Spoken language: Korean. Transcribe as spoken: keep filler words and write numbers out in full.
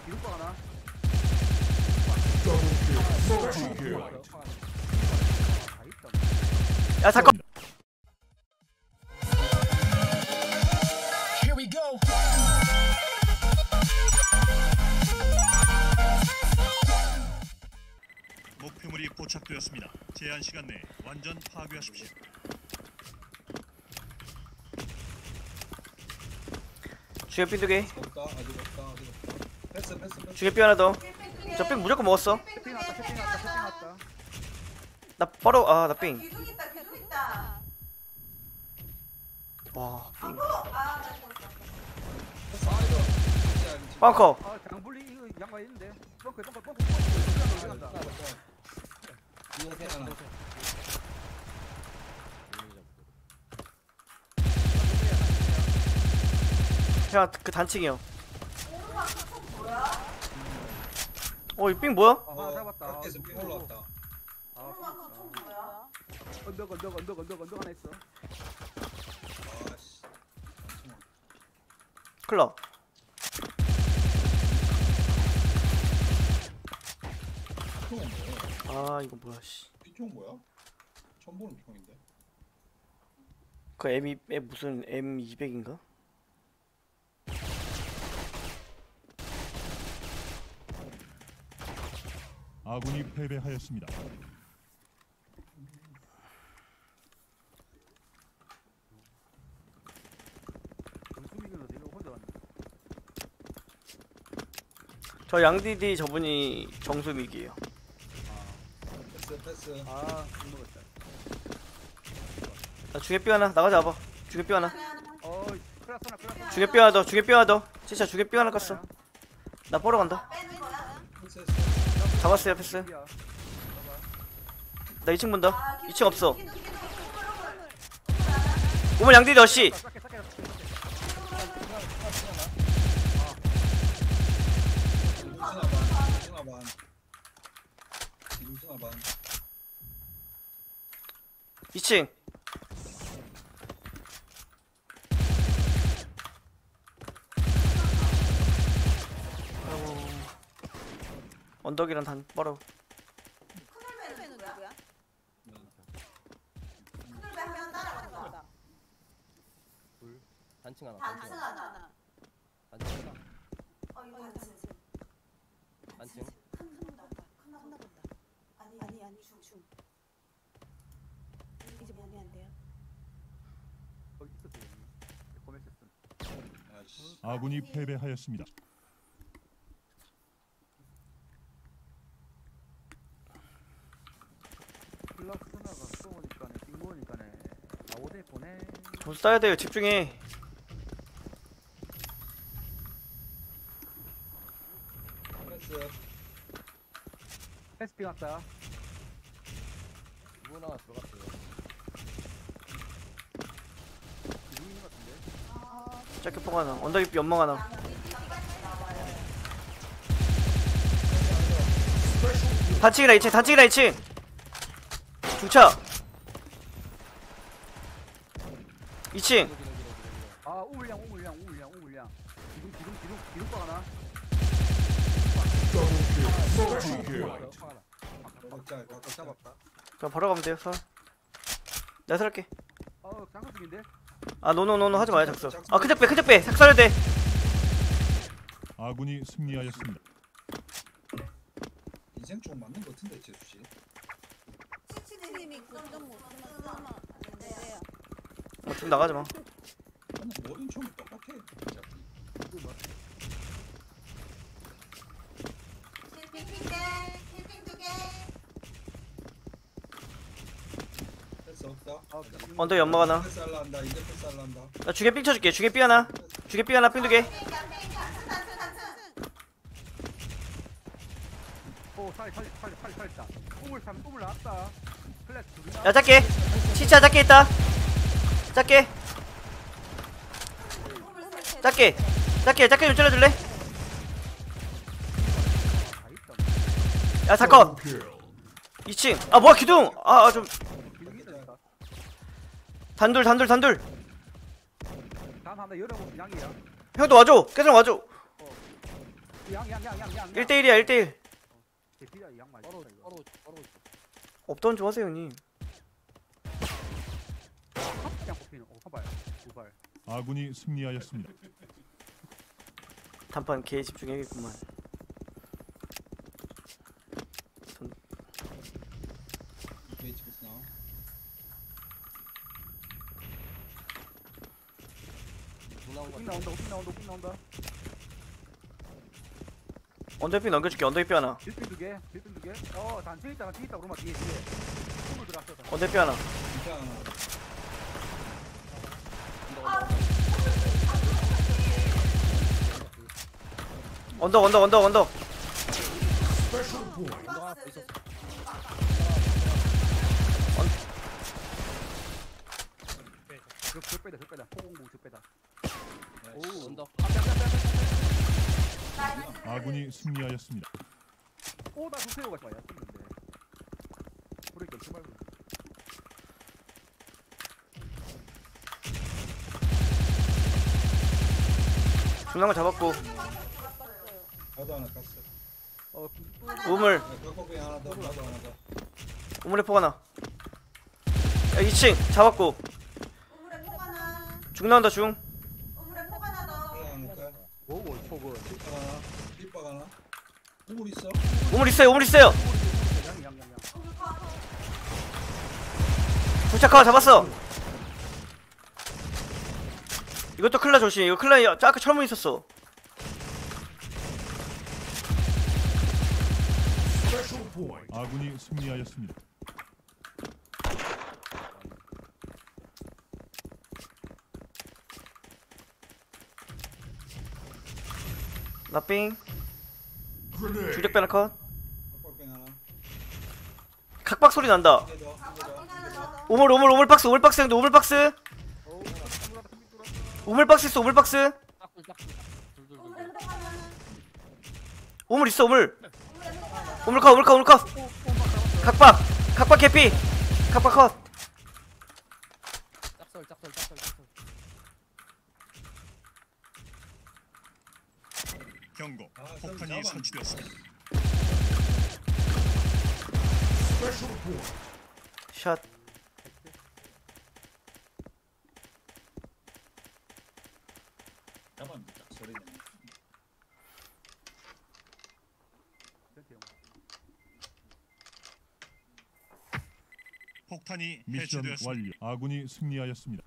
기록방 하나. 야 잠깐. Here we go. 목표물이 포착되었습니다. 제한 시간 내에 완전 파괴하십시오. 주엽 두 개. 없다 아직 없다 아직 없다. 패스 패스 패스. 주엽 하나 더. 저 삥 무조건 먹었어. 세팅 왔다 세팅 왔다 세팅 왔다. 나 바로 아 나 삥. 기둥 있다 기둥 있다. 와 삥. 아, 패스 아이고. 빵커. 아 장불리 이거 양가 있는데. 뻥커 뻥커 뻥커 뻥커 간다. 이거 하나. 야 그 단층이요. 어 이 삥 뭐야? 아 잡았다. 밖에서 삥 올라왔다. 아 언덕 언덕 언덕 언덕 언덕 하나 있어. 아씨. 클럽. 이총은 뭐야? 아 이거 뭐야 씨. 이총 뭐야? 처음 보는 총인데. 그 M 이 무슨 엠 이백인가? 아군이 패배하였습니다. 정수민은 지금 혼자 왔네. 저 양디디 저분이 정수믹이에요. 패스 패스. 아 먹었다. 나 중계뼈 하나 나가자 봐봐. 중계뼈 하나. 어 클라스나 클라스나. 중계뼈 하나 더. 중계뼈 하나 더. 진짜 중계뼈 하나 깠어. 나 보러 간다. 빼는 거야? 패스 패스. 잡았어요 패스. 나 이 층 본다. 이 층 없어. 기둥 기둥 꿀꿀꿀. 오면 양디디 어씨. 싹게 싹게. 이루스나 반. 이루스나 반. 이루스나 반. 이 층. 아이고. 언덕이랑 단 뻘어. 큰울배는 누구야? 큰울배 하면 따라간다. 단층 하나, 단층 단층 하나, 하나. 단층 하나, 어 이거 단층. 단층. 큰 큰다. 큰나 본다. 아니 아니 아니 중 중. 이제 뭐하면 안 돼요? 거기 있었어. 고메스슨. 아씨. 아군이 패배하였습니다. 클라스나가 쏘니까네 띵모니까네. 아 오대 보내. 돈 써야 돼요. 집중해. 패스. 패스팅 왔다. 누구 하나 들어갔어요. 기둥 있는 것 같은데. 짧게 포가 하나. 언덕 입 연막 하나. 단층이라 이 층. 단층이라 이 층. 중차. 이 층. 아 우물량 우물량 우물량 우물량. 기둥 기둥 기둥 기둥방 하나. 청 하나. 각자 각자 잡았다. 그럼 바로 가면 돼요. 서. 내가 살게. 어 장갑식인데. 아 노노노노 하지 마요 작서. 아 큰적 빼 큰적 빼. 삭살해야 돼. 아군이 승리하였습니다. 인생 총 맞는 거 같은데 재수 씨. 치치님이 구점 못 쓰면 안 돼요. 어, 좀 나가지 마. 나는 모든 총이 똑같아. 어차피. 힐핑 두 개. 힐핑 두 개. 패스 없다. 아 언덕 연막 하나. 패스 할라 한다. 이제 패스 할라 한다. 나 주개 삥 쳐줄게. 주개 삥 하나. 주개 삥 하나 삥 두 개. 단층 단층 단층 단층. 오 살리 살리 살리 살리 살리다. 우물 삼 우물 나왔다. 클래스 둘이나. 야 작게. 진짜 작게 있다. 작게. 작게. 작게 작게 좀 잘라줄래? 다 있다. 야 잠깐. 이 층. 아 뭐야 기둥. 아 좀 기둥 있다니까. 단둘 단둘 단둘. 다음 하나 열어보면 양이야. 형도 와줘. 계속 와줘. 양양양양양 일 대 일이야 일 대 일. 대피야 양 맞아 바로 이거. 바로 바로 있어. 없던 좀 하세요 형님. 그냥 뽑히는 어 한발 두발 아군이 승리하였습니다. 단판 개 집중해야겠구만. 손- 이게 지금 나. 중 나온 거 오핑 나온다 오핑 나온다 오핑 나온다 언더피 넘겨줄게. 언더피 하나. 빌핀 두개 빌핀 두개어 단층 있다 단층 있다 오르마 뒤에 뒤에 홈을 들어왔어 단층. 언더피 하나. 진짜 하나. 언덕 언덕 언덕 언덕. 언더 하나 더 있었어. 저, 저 빼다 저 빼다 포공부 저 빼다 오 언더. 아군이 승리하였습니다. 오나 조세호가 좋아요 했는데 브레이크 좀 말고 중간 거 잡았고. 나도 하나 갔어. 어 우물. 야, 벽곡에 하나 더. 나도 하나 더. 우물에 포 하나. 야, 이 층 잡았고. 우물에 포 하나. 중 나온다 중. 우물에 포 하나 더. 하나 하나 가. 오고 포그 빗박 하나. 빗박 하나. 우물 있어? 우물 있어요 우물 있어요. 양양양양 우물 파. 도착하고 잡았어. 이것도 클라 조심. 이거 클라 아까 철문 있었어. 아군이 승리하였습니다. 나삥. 주력 배너 컷. 벽곡에 하나. 각박 소리 난다. 이게 더. 이게 더. 하나 더. 우물 우물 우물 박스 우물 박스 형도 우물 박스. 오 돌아다 컴퓨터 돌아다 우물 박스 있어 우물 박스. 딱둘 딱둘. 둘둘 우물에 둘. 포 하나. 우물 있어 우물. 우물에 포 하나 더. 우물 컷 우물 컷 우물 컷. 각박 각박 개피. 각박 컷. 짝설 짝설 짝설 짝설. 경고. 아, 폭탄이 잡아. 설치되었습니다. 샷. 잡았는데 딱 소리 내네. 폭탄이 미션 해체되었습니다. 완료. 아군이 승리하였습니다.